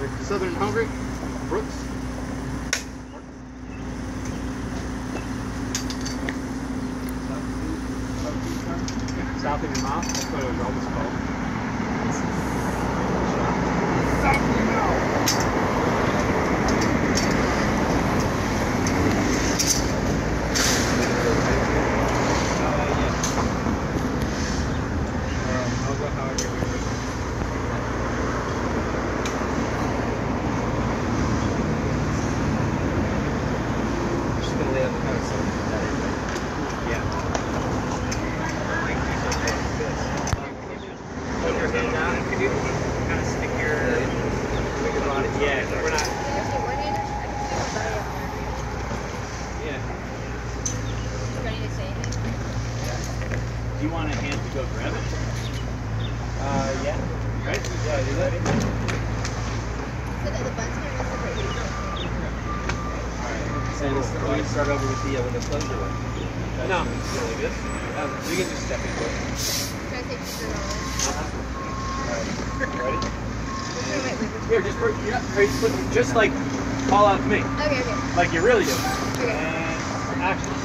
Southern Hungry, Brooks. South of your mouth? That's what it was always called. South of your mouth! Do you want a hand to go grab it? Yeah. Right? Yeah, you ready? So the buttons are separate. Alright. So we're going to start over with the closure one. No. Like this? You can just step into it. Can I take this around? Alright. Ready? Wait. Here, just like call out to me. Okay. Like you really do. Okay. And action.